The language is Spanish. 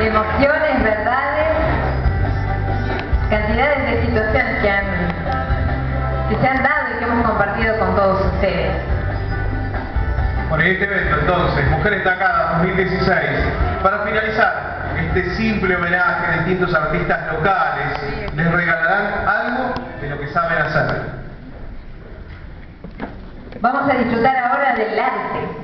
emociones, verdades, cantidades de situaciones que se han dado y que hemos compartido con todos ustedes. Por este evento, entonces, Mujeres Destacadas 2016, para finalizar este simple homenaje a distintos artistas locales, les regalarán algo de lo que saben hacer. Vamos a disfrutar ahora del arte.